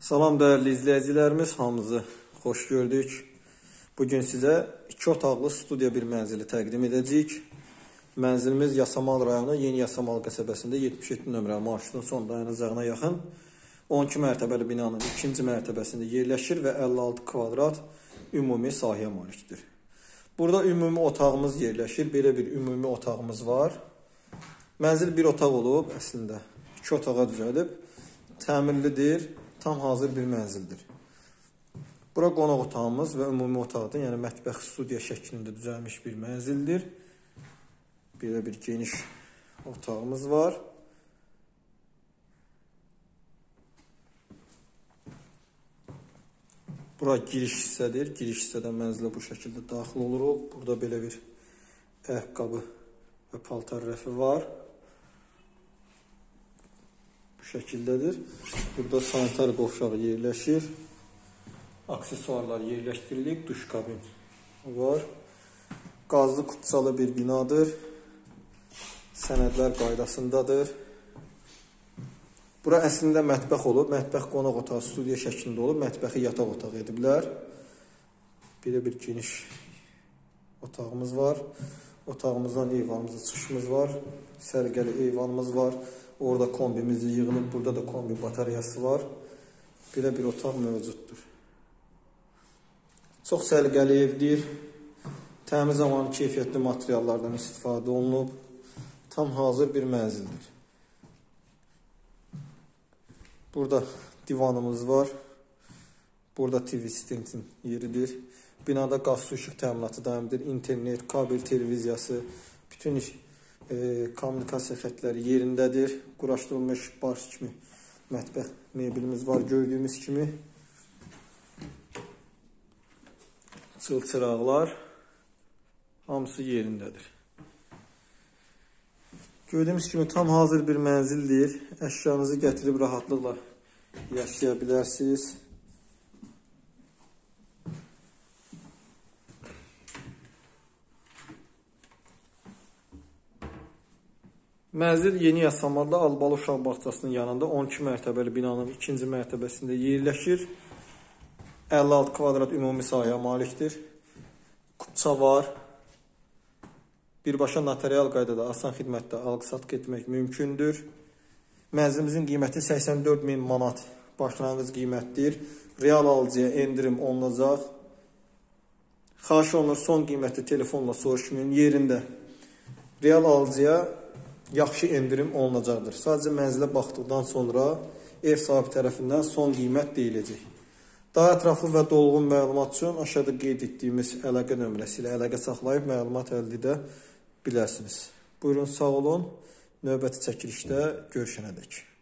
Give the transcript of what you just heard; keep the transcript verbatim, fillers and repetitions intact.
Salam dəyərli izləyicilərimiz, hamınızı xoş gördük. Bugün sizə iki otaqlı studiya bir mənzili təqdim edəcəyik. Mənzilimiz Yasamal rayonu Yeni Yasamal qəsəbəsində yetmiş yeddi nömrəli marşrutun son dayanacağına yaxın on iki mərtəbəli binanın ikinci mərtəbəsində yerləşir və əlli altı kvadrat ümumi sahəyə malikdir. Burada ümumi otağımız yerləşir. Belə bir ümumi otağımız var. Mənzil bir otaq olub, əslində iki otağa düzəlib, təmirlidir. Tam hazır bir mənzildir. Bura qonaq otağımız və ümumi otaqdır. Yəni mətbəx studiya şəklində düzəlmiş bir mənzildir. Belə bir geniş otağımız var. Bura giriş hissədir. Giriş hissədən mənzilə bu şəkildə daxil oluruq. Burada belə bir ayaqqabı və paltar rəfi var. Şəkildədir. Burada sanitar qovşağı yerləşir. Aksesuarlar yerləşdirilib. Duş kabin var. Qazlı kutsalı bir binadır. Sənədlər qaydasındadır. Bura əslində mətbəx olub. Mətbəx qonaq otağı studiya şəklində olub. Mətbəxi yataq otağı ediblər. Belə bir geniş otağımız var. Otağımızdan eyvanımıza çıxışımız var. Sərgəli eyvanımız var. Orada kombimiz yığılıb, burada da kombi bataryası var. Belə bir otaq mövcuddur. Çox səliqəli evdir. Təmiz zamanı keyfiyyətli materiallardan istifadə olunub. Tam hazır bir mənzildir. Burada divanımız var. Burada T V stentin yeridir. Binada qaz su işıq təminatı daimidir. İnternet, kabel televiziyası, bütün iş E, kommunikasiya xətləri yerindədir. Quraşdırılmış barş kimi mətbəx meblimiz var gördüyümüz kimi. Çılçıraqlar hamısı yerindədir. Gördüyümüz kimi tam hazır bir mənzildir. Əşyanızı gətirib rahatlıqla yaşaya bilərsiniz. Mənzil Yeni Yasamalda Albalı uşaq bağçasının yanında on iki mərtəbəli binanın ikinci mərtəbəsində yerləşir. əlli altı kvadrat ümumi sahəyə malikdir. Kutça var. Birbaşa notarial qaydada asan xidmətdə alqı-satqı etmək mümkündür. Mənzilimizin qiyməti səksən dörd min manat başlanğıc qiymətdir. Real alıcıya endirim olunacaq. Xahiş olunur son qiyməti telefonla soruşmayın yerində. Real alıcıya yaxşı endirim olunacaqdır. Sadəcə mənzilə baxdıqdan sonra ev sahibi tərəfindən son qiymət deyiləcək. Daha ətraflı və dolğun məlumat üçün aşağıda qeyd etdiyimiz əlaqə nömrəsi ilə əlaqə saxlayıb məlumat əldə edə bilərsiniz. Buyurun, sağ olun. Növbəti çəkilişdə görüşənədək.